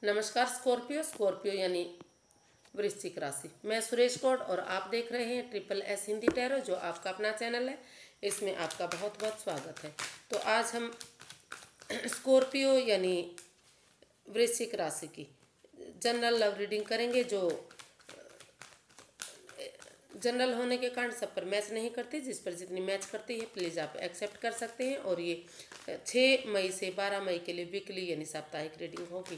नमस्कार स्कॉर्पियो यानी वृश्चिक राशि। मैं सुरेश गौड़ और आप देख रहे हैं ट्रिपल एस हिंदी टैरो, जो आपका अपना चैनल है। इसमें आपका बहुत बहुत स्वागत है। तो आज हम स्कॉर्पियो यानी वृश्चिक राशि की जनरल लव रीडिंग करेंगे, जो जनरल होने के कारण सब पर मैच नहीं करती। जिस पर जितनी मैच करती है प्लीज़ आप एक्सेप्ट कर सकते हैं। और ये 6 मई से 12 मई के लिए वीकली यानी साप्ताहिक रीडिंग होगी।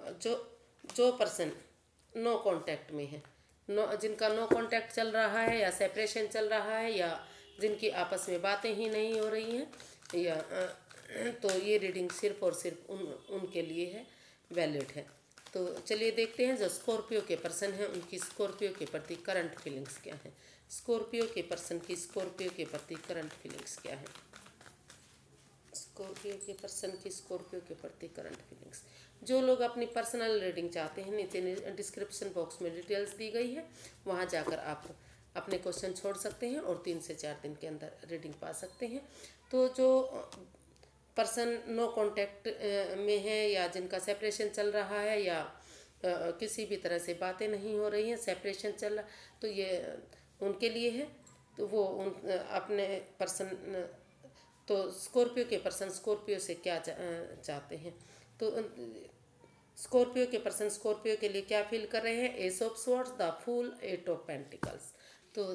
जो पर्सन नो कांटेक्ट में है, जिनका नो कांटेक्ट चल रहा है या सेपरेशन चल रहा है, या जिनकी आपस में बातें ही नहीं हो रही हैं, या तो ये रीडिंग सिर्फ और सिर्फ उनके लिए है, वैलिड है। तो चलिए देखते हैं जो स्कॉर्पियो के पर्सन हैं उनकी स्कॉर्पियो के प्रति करंट फीलिंग्स क्या है। स्कॉर्पियो के पर्सन की स्कॉर्पियो के प्रति करंट फीलिंग्स क्या है। स्कॉर्पियो के पर्सन की स्कॉर्पियो के प्रति करंट फीलिंग्स। जो लोग अपनी पर्सनल रीडिंग चाहते हैं, नीचे डिस्क्रिप्शन बॉक्स में डिटेल्स दी गई है, वहाँ जाकर आप अपने क्वेश्चन छोड़ सकते हैं और 3 से 4 दिन के अंदर रीडिंग पा सकते हैं। तो जो पर्सन नो कांटेक्ट में है, या जिनका सेपरेशन चल रहा है, या किसी भी तरह से बातें नहीं हो रही हैं, सेपरेशन चल रहा, तो ये उनके लिए है। तो वो अपने पर्सन, तो स्कॉर्पियो के पर्सन स्कॉर्पियो से क्या चाहते हैं। तो स्कॉर्पियो के पर्सन स्कॉर्पियो के लिए क्या फील कर रहे हैं। Ace of swords, the fool, 8 of pentacles. तो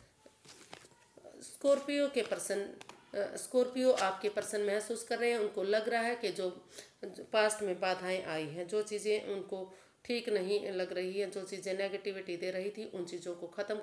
स्कॉर्पियो के पर्सन, स्कॉर्पियो आपके पर्सन महसूस कर रहे हैं, उनको लग रहा है कि जो पास्ट में बाधाएं आई हैं, जो चीज़ें उनको ठीक नहीं लग रही है, जो चीज़ें नेगेटिविटी दे रही थी, उन चीज़ों को ख़त्म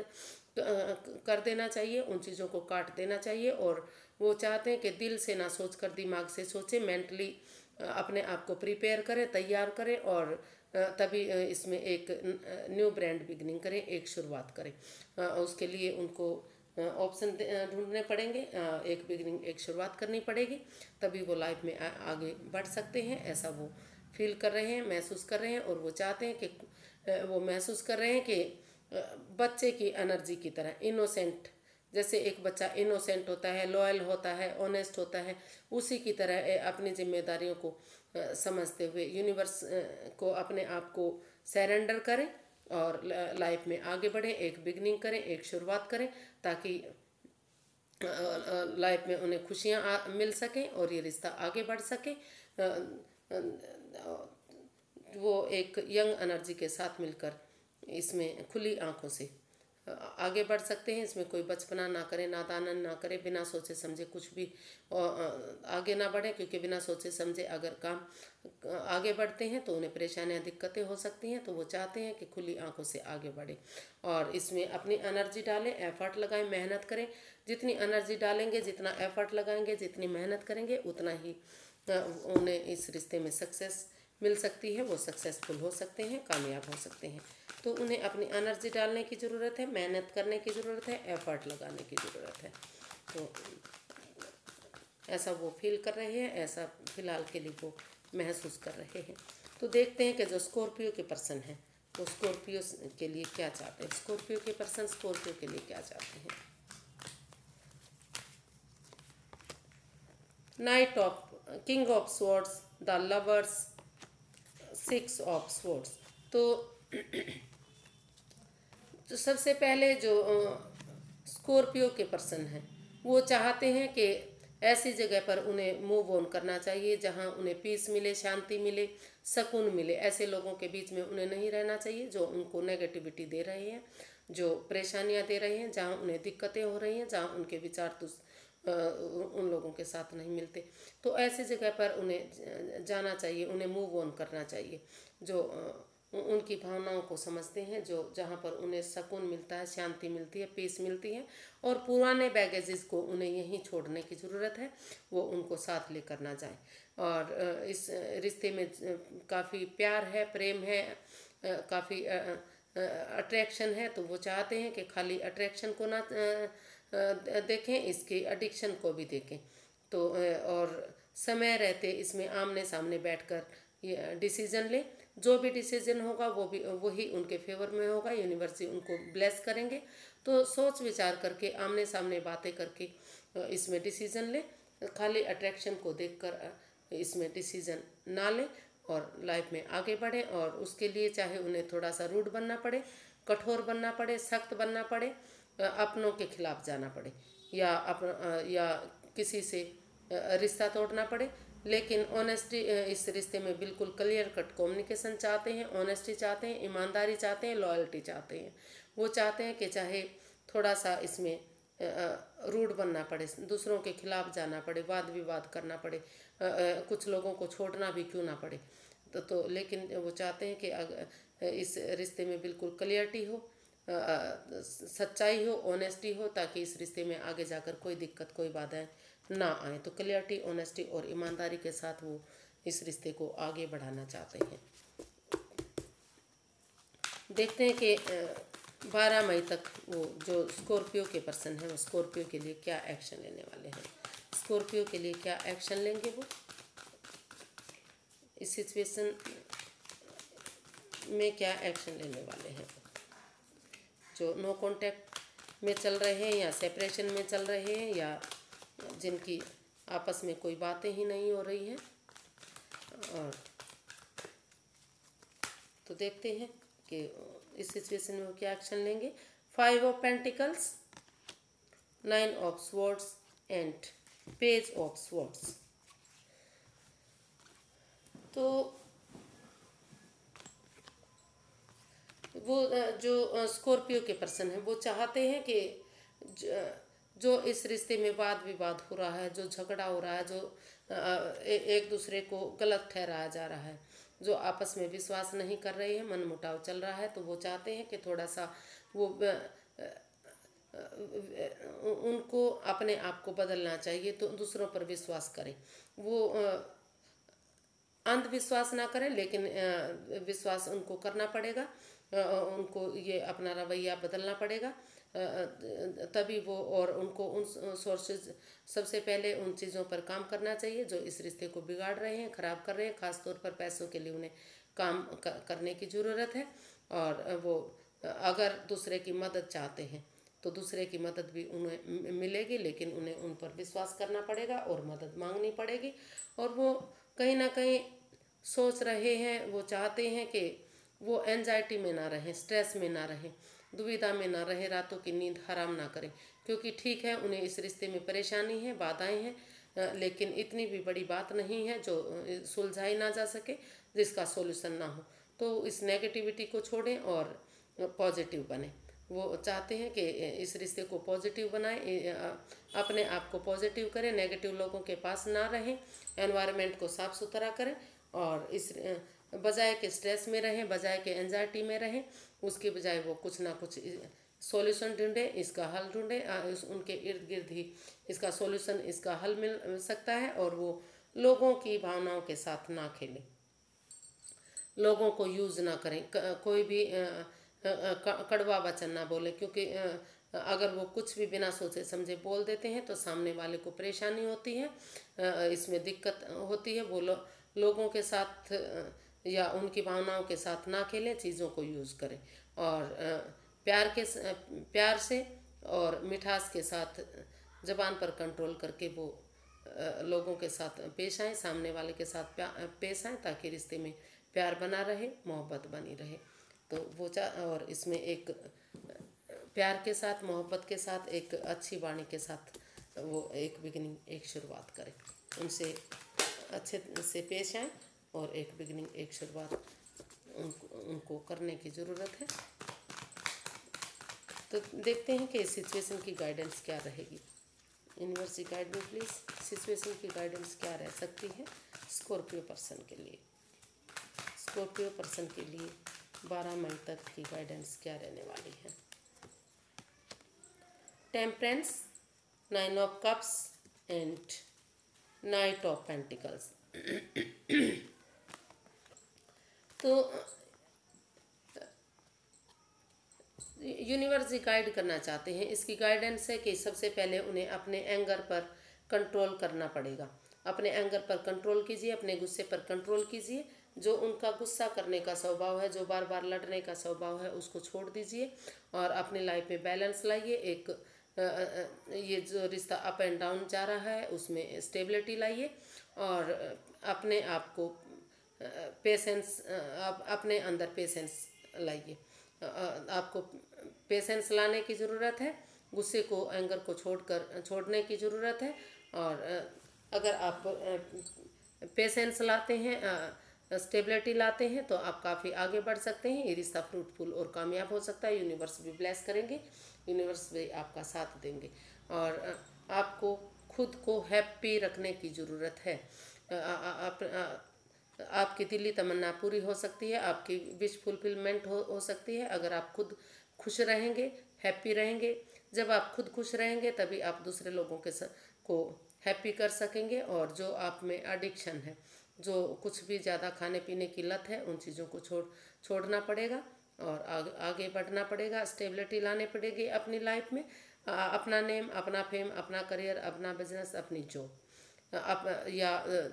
कर देना चाहिए, उन चीज़ों को काट देना चाहिए। और वो चाहते हैं कि दिल से ना सोचकर दिमाग से सोचें, मेंटली अपने आप को प्रिपेयर करें, तैयार करें, और तभी इसमें एक न्यू ब्रांड बिगनिंग करें, एक शुरुआत करें। उसके लिए उनको ऑप्शन ढूंढने पड़ेंगे, एक बिगनिंग, एक शुरुआत करनी पड़ेगी, तभी वो लाइफ में आगे बढ़ सकते हैं। ऐसा वो फील कर रहे हैं, महसूस कर रहे हैं। और वो चाहते हैं कि वो महसूस कर रहे हैं कि बच्चे की एनर्जी की तरह, इनोसेंट, जैसे एक बच्चा इनोसेंट होता है, लॉयल होता है, ऑनेस्ट होता है, उसी की तरह अपनी जिम्मेदारियों को समझते हुए यूनिवर्स को, अपने आप को सरेंडर करें और लाइफ में आगे बढ़ें, एक बिगनिंग करें, एक शुरुआत करें, ताकि लाइफ में उन्हें खुशियाँ मिल सकें और ये रिश्ता आगे बढ़ सके। वो एक यंग एनर्जी के साथ मिलकर इसमें खुली आंखों से आगे बढ़ सकते हैं। इसमें कोई बचपना ना करें, नादानन ना करें, बिना सोचे समझे कुछ भी आगे ना बढ़े, क्योंकि बिना सोचे समझे अगर काम आगे बढ़ते हैं तो उन्हें परेशानियां, दिक्कतें हो सकती हैं। तो वो चाहते हैं कि खुली आंखों से आगे बढ़े और इसमें अपनी एनर्जी डालें, एफर्ट लगाएं, मेहनत करें। जितनी एनर्जी डालेंगे, जितना एफर्ट लगाएंगे, जितनी मेहनत करेंगे, उतना ही उन्हें इस रिश्ते में सक्सेस मिल सकती है। वो सक्सेसफुल हो सकते हैं, कामयाब हो सकते हैं। तो उन्हें अपनी एनर्जी डालने की ज़रूरत है, मेहनत करने की ज़रूरत है, एफर्ट लगाने की ज़रूरत है। तो ऐसा वो फील कर रहे हैं, ऐसा फिलहाल के लिए वो महसूस कर रहे हैं। तो देखते हैं कि जो स्कॉर्पियो के पर्सन हैं वो स्कॉर्पियो के लिए क्या चाहते हैं। स्कॉर्पियो के पर्सन स्कॉर्पियो के लिए क्या चाहते हैं। Knight of, king of swords, the lovers, 6 of swords. तो सबसे पहले जो स्कॉर्पियो के पर्सन हैं वो चाहते हैं कि ऐसी जगह पर उन्हें मूव ऑन करना चाहिए जहां उन्हें पीस मिले, शांति मिले, सुकून मिले। ऐसे लोगों के बीच में उन्हें नहीं रहना चाहिए जो उनको नेगेटिविटी दे रहे हैं, जो परेशानियां दे रहे हैं, जहां उन्हें दिक्कतें हो रही हैं, जहां उनके विचार उन लोगों के साथ नहीं मिलते। तो ऐसी जगह पर उन्हें जाना चाहिए, उन्हें मूव ऑन करना चाहिए जो उनकी भावनाओं को समझते हैं, जो जहाँ पर उन्हें सुकून मिलता है, शांति मिलती है, पीस मिलती है। और पुराने बैगेजेस को उन्हें यहीं छोड़ने की ज़रूरत है, वो उनको साथ लेकर ना जाए। और इस रिश्ते में काफ़ी प्यार है, प्रेम है, काफ़ी अट्रैक्शन है। तो वो चाहते हैं कि खाली अट्रैक्शन को ना देखें, इसकी एडिक्शन को भी देखें। तो और समय रहते इसमें आमने सामने बैठकर ये डिसीजन लें। जो भी डिसीजन होगा वही उनके फेवर में होगा, यूनिवर्स उनको ब्लेस करेंगे। तो सोच विचार करके, आमने सामने बातें करके इसमें डिसीजन लें। खाली अट्रैक्शन को देखकर इसमें डिसीजन ना लें और लाइफ में आगे बढ़े। और उसके लिए चाहे उन्हें थोड़ा सा रूड बनना पड़े, कठोर बनना पड़े, सख्त बनना पड़े, अपनों के खिलाफ जाना पड़े, या किसी से रिश्ता तोड़ना पड़े, लेकिन ऑनेस्टी, इस रिश्ते में बिल्कुल क्लियर कट कम्युनिकेशन चाहते हैं, ऑनेस्टी चाहते हैं, ईमानदारी चाहते हैं, लॉयल्टी चाहते हैं। वो चाहते हैं कि चाहे थोड़ा सा इसमें रूड बनना पड़े, दूसरों के खिलाफ जाना पड़े, वाद विवाद करना पड़े, कुछ लोगों को छोड़ना भी क्यों ना पड़े, तो लेकिन वो चाहते हैं कि इस रिश्ते में बिल्कुल क्लियरिटी हो, सच्चाई हो, ऑनेस्टी हो, ताकि इस रिश्ते में आगे जाकर कोई दिक्कत, कोई बाधाएं ना आए। तो क्लियरिटी, ऑनेस्टी और ईमानदारी के साथ वो इस रिश्ते को आगे बढ़ाना चाहते हैं। देखते हैं कि 12 मई तक वो जो स्कॉर्पियो के पर्सन है वो स्कॉर्पियो के लिए क्या एक्शन लेने वाले हैं। स्कॉर्पियो के लिए क्या एक्शन लेंगे वो इस सिचुएशन में, क्या एक्शन लेने वाले हैं। जो नो कांटेक्ट में चल रहे हैं, या सेपरेशन में चल रहे हैं, या जिनकी आपस में कोई बातें ही नहीं हो रही हैं। और तो देखते हैं कि इस सिचुएशन में वो क्या एक्शन लेंगे। 5 of pentacles, 9 of swords and page of swords. तो वो जो स्कॉर्पियो के पर्सन है वो चाहते हैं कि जो इस रिश्ते में वाद विवाद हो रहा है, जो झगड़ा हो रहा है, जो एक दूसरे को गलत ठहराया जा रहा है, जो आपस में विश्वास नहीं कर रहे हैं, मनमुटाव चल रहा है, तो वो चाहते हैं कि थोड़ा सा वो उनको अपने आप को बदलना चाहिए, तो दूसरों पर विश्वास करें। वो अंधविश्वास ना करें, लेकिन विश्वास उनको करना पड़ेगा, उनको ये अपना रवैया बदलना पड़ेगा, तभी वो, और उनको उन सोर्सेज, सबसे पहले उन चीज़ों पर काम करना चाहिए जो इस रिश्ते को बिगाड़ रहे हैं, ख़राब कर रहे हैं। ख़ासतौर पर पैसों के लिए उन्हें काम करने की ज़रूरत है। और वो अगर दूसरे की मदद चाहते हैं तो दूसरे की मदद भी उन्हें मिलेगी, लेकिन उन्हें उन पर विश्वास करना पड़ेगा और मदद मांगनी पड़ेगी। और वो कहीं ना कहीं सोच रहे हैं, वो चाहते हैं कि वो एंजाइटी में ना रहें, स्ट्रेस में ना रहें, दुविधा में ना रहें, रातों की नींद हराम ना करें। क्योंकि ठीक है, उन्हें इस रिश्ते में परेशानी है, बाधाएं हैं, लेकिन इतनी भी बड़ी बात नहीं है जो सुलझाई ना जा सके, जिसका सॉल्यूशन ना हो। तो इस नेगेटिविटी को छोड़ें और पॉजिटिव बने। वो चाहते हैं कि इस रिश्ते को पॉजिटिव बनाएं, अपने आप को पॉजिटिव करें, नेगेटिव लोगों के पास ना रहें, एनवायरनमेंट को साफ सुथरा करें, और इस बजाय के स्ट्रेस में रहें, बजाय के एंजाइटी में रहें, उसके बजाय वो कुछ ना कुछ सॉल्यूशन ढूंढे, इसका हल ढूंढे, उनके इर्द गिर्द ही इसका सॉल्यूशन, इसका हल मिल सकता है। और वो लोगों की भावनाओं के साथ ना खेलें, लोगों को यूज़ ना करें, कोई भी कड़वा वचन ना बोले, क्योंकि अगर वो कुछ भी बिना सोचे समझे बोल देते हैं तो सामने वाले को परेशानी होती है, इसमें दिक्कत होती है। वो लोगों के साथ या उनकी भावनाओं के साथ ना खेलें, चीज़ों को यूज़ करें, और प्यार से और मिठास के साथ ज़बान पर कंट्रोल करके वो लोगों के साथ पेश आएँ, सामने वाले के साथ पेश आएँ, ताकि रिश्ते में प्यार बना रहे, मोहब्बत बनी रहे। तो वो और इसमें एक प्यार के साथ, मोहब्बत के साथ, एक अच्छी वाणी के साथ वो एक बिगिनिंग, एक शुरुआत करें, उनसे अच्छे से पेश आएँ, और एक बिगिनिंग, एक शुरुआत उनको करने की ज़रूरत है। तो देखते हैं कि इस सिचुएशन की गाइडेंस क्या रहेगी। यूनिवर्स की गाइड में प्लीज़ सिचुएशन की गाइडेंस क्या रह सकती है स्कॉर्पियो पर्सन के लिए। स्कॉर्पियो पर्सन के लिए 12 मई तक की गाइडेंस क्या रहने वाली है। Temperance, 9 of cups and knight of pentacles. तो यूनिवर्स गाइड करना चाहते हैं, इसकी गाइडेंस है कि सबसे पहले उन्हें अपने एंगर पर कंट्रोल करना पड़ेगा। अपने एंगर पर कंट्रोल कीजिए, अपने गुस्से पर कंट्रोल कीजिए। जो उनका गुस्सा करने का स्वभाव है, जो बार बार लड़ने का स्वभाव है, उसको छोड़ दीजिए और अपनी लाइफ में बैलेंस लाइए। एक ये जो रिश्ता अप एंड डाउन जा रहा है उसमें स्टेबिलिटी लाइए, और अपने आप को पेशेंस, आप अपने अंदर पेशेंस लाइए। आपको पेशेंस लाने की ज़रूरत है, गुस्से को, एंगर को छोड़ने की ज़रूरत है। और अगर आप पेशेंस लाते हैं, स्टेबिलिटी लाते हैं, तो आप काफ़ी आगे बढ़ सकते हैं। ये रिश्ता फ्रूटफुल और कामयाब हो सकता है। यूनिवर्स भी ब्लेस करेंगे, यूनिवर्स भी आपका साथ देंगे। और आपको खुद को हैप्पी रखने की ज़रूरत है। आपकी दिली तमन्ना पूरी हो सकती है, आपकी विश फुलफिलमेंट हो सकती है अगर आप खुद खुश रहेंगे, हैप्पी रहेंगे। जब आप खुद खुश रहेंगे तभी आप दूसरे लोगों को हैप्पी कर सकेंगे। और जो आप में एडिक्शन है, जो कुछ भी ज़्यादा खाने पीने की लत है, उन चीज़ों को छोड़ना पड़ेगा और आगे बढ़ना पड़ेगा। स्टेबिलिटी लानी पड़ेगी अपनी लाइफ में। अपना नेम, अपना फेम, अपना करियर, अपना बिजनेस, अपनी जॉब, या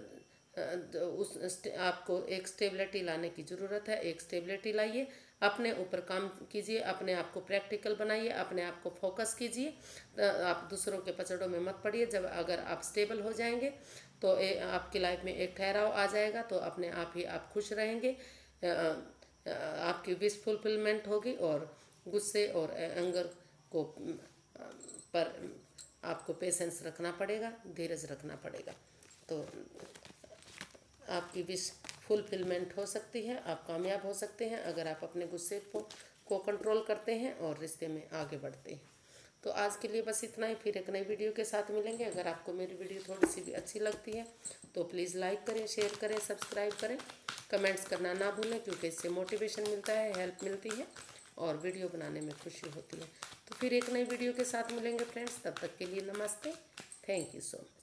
आपको एक स्टेबिलिटी लाने की ज़रूरत है। एक स्टेबिलिटी लाइए, अपने ऊपर काम कीजिए, अपने आप को प्रैक्टिकल बनाइए, अपने आप को फोकस कीजिए। आप दूसरों के पचड़ों में मत पड़िए। जब अगर आप स्टेबल हो जाएंगे तो आपकी लाइफ में एक ठहराव आ जाएगा, तो अपने आप ही आप खुश रहेंगे। आपकी विश फुलफिलमेंट होगी। और गुस्से और एंगर को पर आपको पेशेंस रखना पड़ेगा, धीरज रखना पड़ेगा, तो आपकी विश फुलफिलमेंट हो सकती है। आप कामयाब हो सकते हैं अगर आप अपने गुस्से को कंट्रोल करते हैं और रिश्ते में आगे बढ़ते हैं। तो आज के लिए बस इतना ही। फिर एक नई वीडियो के साथ मिलेंगे। अगर आपको मेरी वीडियो थोड़ी सी भी अच्छी लगती है तो प्लीज़ लाइक करें, शेयर करें, सब्सक्राइब करें, कमेंट्स करना ना भूलें, क्योंकि इससे मोटिवेशन मिलता है, हेल्प मिलती है और वीडियो बनाने में खुशी होती है। तो फिर एक नई वीडियो के साथ मिलेंगे फ्रेंड्स। तब तक के लिए नमस्ते, थैंक यू सो मच।